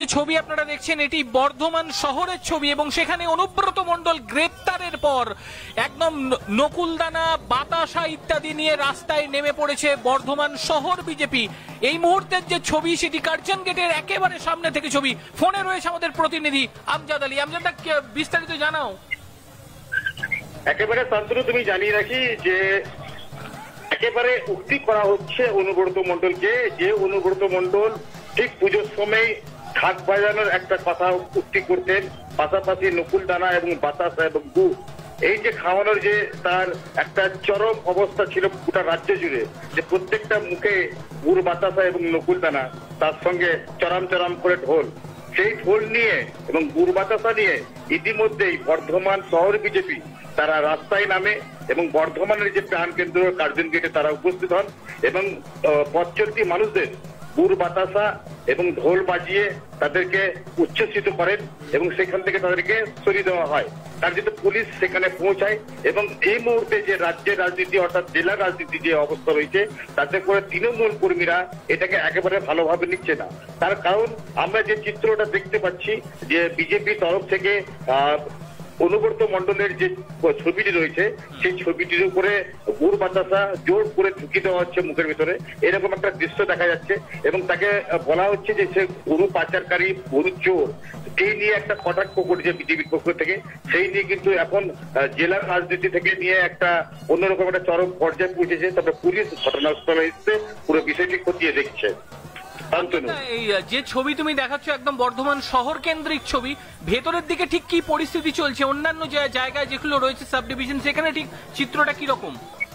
ছবি আপনারা দেখছেন, এটি বর্ধমান শহরের ছবি এবং সেখানে অনুব্রত মণ্ডল গ্রেপ্তারের পর একদম নকুলদানা, বাতাসা ইত্যাদি নিয়ে রাস্তায় নেমে পড়েছে বর্ধমান শহর বিজেপি। এই মুহূর্তের যে ছবি সেটি কার্জন গেটের একেবারে সামনে থেকে ছবি। ফোনে রয়েছে আমাদের প্রতিনিধি আমজাদ আলী। আমজাদ, বিস্তারিত জানাও। একেবারে শান্তনু, তুমি জানিয়ে রাখি যে একেবারে উক্তি করা হচ্ছে অনুব্রত মণ্ডলকে, যে অনুব্রত মণ্ডল ঠিক পুজোর সময় ঢাক বাজানোর একটা কথা উক্তি করতেন, পাশাপাশি নকুলদানা এবং বাতাসা এবং গুড় এই যে খাওয়ানোর যে তার একটা চরম অবস্থা ছিল গোটা রাজ্য জুড়ে, যে প্রত্যেকটা মুখে গুড়, বাতাসা এবং নকুলদানা, তার সঙ্গে চরম চরম করে ঢোল। সেই ঢোল নিয়ে এবং গুড় বাতাসা নিয়ে ইতিমধ্যেই বর্ধমান শহর বিজেপি তারা রাস্তায় নামে এবং বর্ধমানের যে প্রাণ কেন্দ্র কার্জন গেটে তারা উপস্থিত হন এবং পথ চলতি মানুষদের গুড়, বাতাসা এবং ঢোল বাজিয়ে তাদেরকে উচ্ছ্বসিত করেন এবং সেখান থেকে তাদেরকে সরিয়ে দেওয়া হয়। কার্যত পুলিশ সেখানে পৌঁছায় এবং এই মুহূর্তে যে রাজ্যের রাজনীতি অর্থাৎ জেলা রাজনীতি যে অবস্থা রয়েছে তাতে করে তৃণমূল কর্মীরা এটাকে একেবারে ভালোভাবে নিচ্ছে না। তার কারণ আমরা যে চিত্রটা দেখতে পাচ্ছি যে বিজেপি তরফ থেকে অনুব্রত মণ্ডলের যে ছবিটি রয়েছে সেই ছবিটির উপরে গুড়, বাতাসা জোর করে ঢুকিয়ে দেওয়া হচ্ছে মুখের ভিতরে, এরকম একটা দৃশ্য দেখা যাচ্ছে এবং তাকে বলা হচ্ছে যে সে গরু পাচারকারী, গরু চোর। এই নিয়ে একটা কটাক্ষ করছে বিজেপির পক্ষ থেকে। সেই নিয়ে কিন্তু এখন জেলার রাজনীতি থেকে নিয়ে একটা অন্যরকম একটা চরম পর্যায়ে পৌঁছেছে। তবে পুলিশ ঘটনাস্থলে এসে পুরো বিষয়টি খতিয়ে দেখছে। এই যে ছবি তুমি দেখাচ্ছ একদম বর্ধমান শহর কেন্দ্রিক ছবি, ভেতরের দিকে ঠিক কি পরিস্থিতি চলছে? অন্যান্য জায়গায় যেগুলো রয়েছে সাব ডিভিশন, সেখানে ঠিক চিত্রটা কি রকম?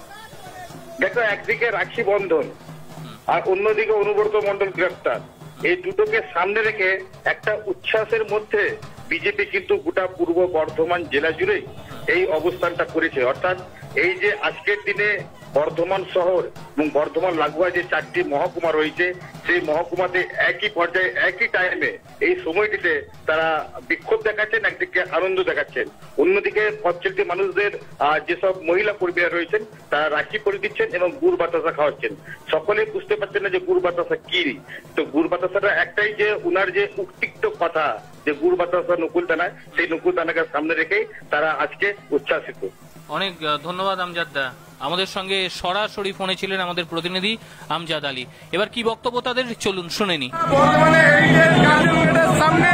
দেখো, একদিকে রাখি বন্ধন আর অন্যদিকে অনুব্রত মণ্ডল গ্রেফতার, এই দুটোকে সামনে রেখে একটা উচ্ছ্বাসের মধ্যে বিজেপি কিন্তু গোটা পূর্ব বর্ধমান জেলা জুড়েই এই অবস্থানটা করেছে। অর্থাৎ এই যে আজকের দিনে বর্ধমান শহর এবং বর্ধমান লাগোয়া যে 4টি মহকুমা রয়েছে সেই মহকুমাতে একই পর্যায়ে একই টাইমে এই সময়টিতে তারা বিক্ষোভ দেখাচ্ছেন, একদিকে আনন্দ দেখাচ্ছেন, অন্যদিকে পথচলতি মানুষদের যেসব মহিলা কর্মীরা রয়েছেন তারা রাখি পরে দিচ্ছেন এবং গুড় বাতাসা খাওয়াচ্ছেন। সকলেই বুঝতে পারছেন না যে গুড় বাতাসা কি। তো গুড় বাতাসাটা একটাই, যে উনার যে উক্তিক্ত কথা যে গুড় বাতাসা নকুলদানা, সেই নকুলদানাকে সামনে রেখেই তারা আজকে উচ্ছ্বাসিত। অনেক ধন্যবাদ আমজাদ দা। আমাদের সঙ্গে সরাসরি ফোনে ছিলেন আমাদের প্রতিনিধি আমজাদ আলী। এবার কি বক্তব্য তাদের, চলুন শুনে নি। বর্তমানে এই যে সামনে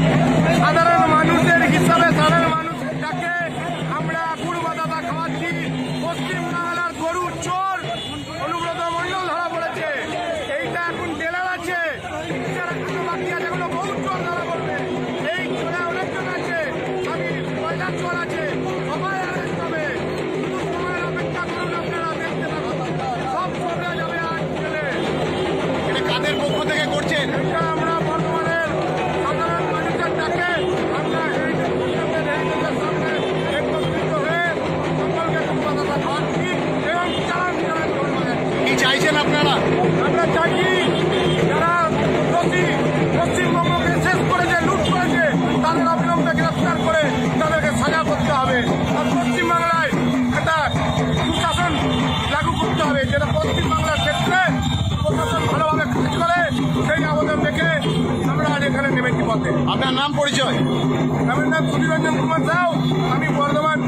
সাধারণ মানুষের হিসাবে সাধারণ মানুষের ডাকে আমরা গুড় বাতাসা খাওয়াচ্ছি। পশ্চিমবাংলার গরু চোর অনুব্রত মণ্ডল ধরা পড়েছে, এইটা এখন জেলার আছে, বাকি আছে এগুলো বহু চোর ধরা পড়বে। এই চোরা অনেকজন আছে, আমি পয়লা চোর আছে, সবাই অ্যারেস্ট হবে। শুধু সময়ের অপেক্ষা করুন, আপনারা দেখতে পাবেন সব চোররা যাবে আজ জেলে। এটা কাদের পক্ষ থেকে করছেন? এটা আমরা বর্তমানের সাধারণ মানুষের ডাকে আমরা এই সামনে একত্রিত হয়ে সকলকে বাতাসা খাওয়াচ্ছি এবং চালান চালান ঢোল বাজাচ্ছি। কি চাইছেন আপনারা? আমরা চাইছি যারা দোষী পশ্চিমবঙ্গকে শেষ করেছে, লুট করেছে, তাদের অবিলম্বে গ্রেফতার করে তাদেরকে সাজা করতে হবে। আর পশ্চিমবাংলায় একটা সুশাসন লাগু করতে হবে, যেটা পশ্চিমবাংলার ক্ষেত্রে প্রশাসন ভালোভাবে কাজ করে, সেই আবেদন দেখে আমরা আজ এখানে নেমেছি পথে। আপনার নাম পরিচয়? আমার নাম সুধীরঞ্জন কুমার সাউ, আমি বর্ধমান